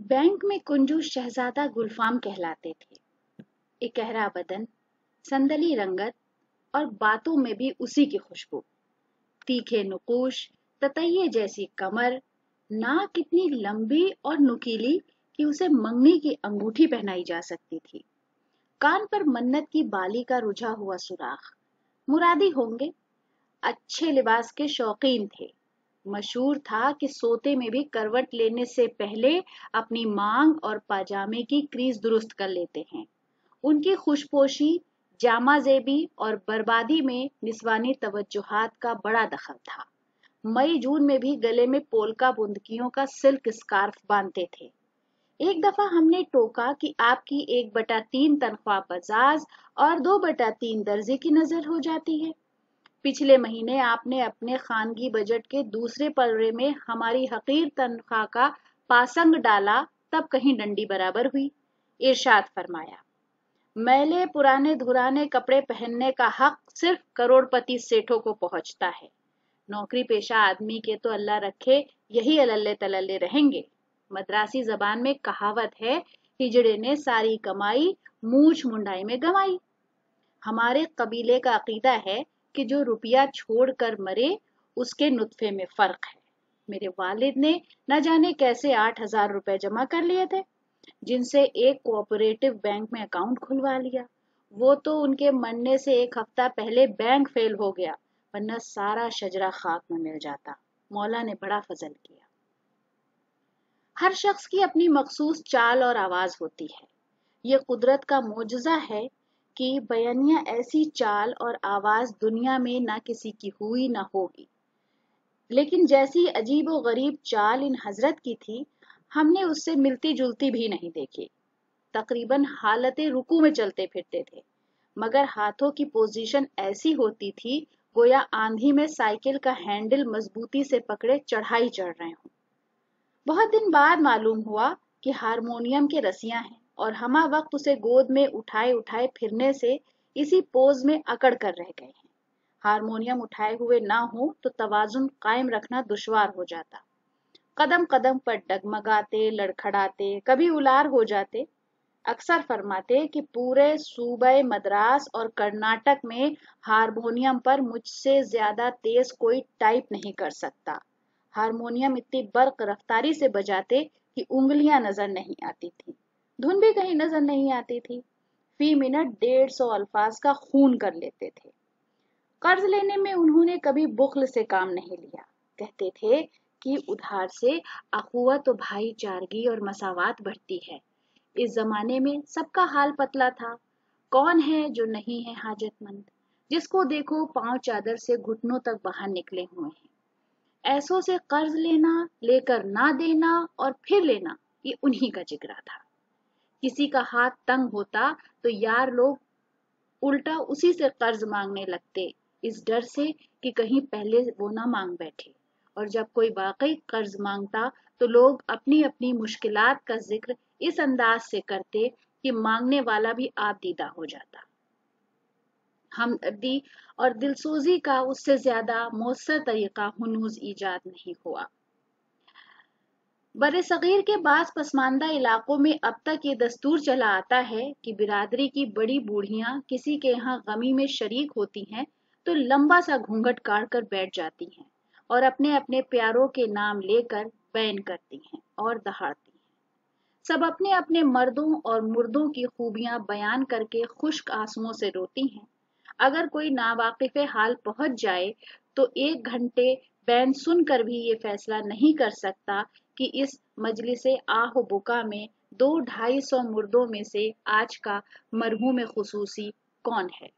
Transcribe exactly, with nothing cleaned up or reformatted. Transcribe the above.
Bank में कुंजू शहजादा गुलफाम कहलाते थे। इकहरा बदन, संदली रंगत और बातों में भी उसी की खुशबू। तीखे नुकूश, ततैये जैसी कमर, नाक इतनी लंबी और नुकीली कि उसे मंगनी की अंगूठी पहनाई जा सकती थी। कान पर मन्नत की बाली का रुझा हुआ सुराख। मुरादी होंगे। अच्छे लिबास के शौकीन थे। मशहूर था कि सोते में भी करवट लेने से पहले अपनी मांग और पाजामे की क्रीज दुरुस्त कर लेते हैं। उनकी खुशपोशी, जामाजेबी और बर्बादी में निस्वानी तवज्जुहात का बड़ा दखल था। मई जून में भी गले में पोलका बुंदकियों का सिल्क स्कार्फ बांधते थे। एक दफा हमने टोका कि आपकी एक बटा तीन तनख्वाह बजाज और दो बटा तीन दर्जे की नजर हो जाती है। पिछले महीने आपने अपने खानगी बजट के दूसरे पलड़े में हमारी हकीर तनख्वाह का पासंग डाला, तब कहीं डंडी बराबर हुई। इरशाद फरमाया, मैले पुराने धुराने कपड़े पहनने का हक सिर्फ करोड़पति सेठों को पहुंचता है। नौकरी पेशा आदमी के तो अल्लाह रखे यही अलल्ले तलल्ले रहेंगे। मद्रासी जबान में कहावत है, हिजड़े ने सारी कमाई मूछ मुंडाई में गमाई। हमारे कबीले का अकीदा है कि जो रुपया छोड़कर मरे उसके नुत्फे में फर्क है। मेरे वालिद ने न जाने कैसे आठ हजार रुपए जमा कर लिए थे, जिनसे एक कोऑपरेटिव बैंक में अकाउंट खुलवा लिया। वो तो उनके मरने से एक हफ्ता पहले बैंक फेल हो गया, वरना सारा शजरा खाक में मिल जाता। मौला ने बड़ा फजल किया। हर शख्स की अपनी मखसूस चाल और आवाज होती है। ये कुदरत का मोजज़ा है कि बयानिया ऐसी चाल और आवाज दुनिया में ना किसी की हुई ना होगी। लेकिन जैसी अजीब व गरीब चाल इन हजरत की थी, हमने उससे मिलती जुलती भी नहीं देखी। तकरीबन हालत रुकू में चलते फिरते थे, मगर हाथों की पोजीशन ऐसी होती थी गोया आंधी में साइकिल का हैंडल मजबूती से पकड़े चढ़ाई चढ़ रहे हों। बहुत दिन बाद मालूम हुआ कि हारमोनियम के रसियां हैं और हमा वक्त उसे गोद में उठाए उठाए फिरने से इसी पोज में अकड़ कर रह गए हैं। हारमोनियम उठाए हुए ना हो तो तवाजुन कायम रखना दुश्वार हो जाता। कदम कदम पर डगमगाते, लड़खड़ाते, कभी उलार हो जाते। अक्सर फरमाते कि पूरे सूबे मद्रास और कर्नाटक में हारमोनियम पर मुझसे ज्यादा तेज कोई टाइप नहीं कर सकता। हारमोनियम इतनी बर्क रफ्तारी से बजाते कि उंगलियां नजर नहीं आती थी, धुन भी कहीं नजर नहीं आती थी। फी मिनट डेढ़ सौ अल्फाज का खून कर लेते थे। कर्ज लेने में उन्होंने कभी बुख्ल से काम नहीं लिया। कहते थे कि उधार से अखुवत, भाईचारगी और मसावात बढ़ती है। इस जमाने में सबका हाल पतला था। कौन है जो नहीं है हाजतमंद? जिसको देखो पांव चादर से घुटनों तक बाहर निकले हुए हैं। ऐसों से कर्ज लेना, लेकर ना देना और फिर लेना, ये उन्हीं का जिगरा था। किसी का हाथ तंग होता तो यार लोग उल्टा उसी से कर्ज मांगने लगते, इस डर से कि कहीं पहले वो ना मांग बैठे। और जब कोई वाकई कर्ज मांगता तो लोग अपनी अपनी मुश्किलात का जिक्र इस अंदाज से करते कि मांगने वाला भी आप दीदा हो जाता। हमदर्दी और दिलसोजी का उससे ज्यादा मौसर तरीका हुनूज ईजाद नहीं हुआ। बरे सगीर के बास पसमानदा इलाकों में अब तक ये दस्तूर चला आता है कि बिरादरी की बड़ी बूढ़ियां किसी के यहाँ गमी में शरीक होती हैं तो लंबा सा घूंघट काट कर बैठ जाती हैं और अपने अपने प्यारों के नाम लेकर बैन करती हैं और दहाड़ती हैं। सब अपने अपने मर्दों और मुर्दों की खूबियां बयान करके खुश्क आंसुओं से रोती हैं। अगर कोई नावाकिफ़े हाल पहुंच जाए तो एक घंटे बैन सुनकर भी ये फैसला नहीं कर सकता कि इस मजलिसे आह बुका में दो ढाई सौ मुर्दों में से आज का मरहूम खुसूसी कौन है।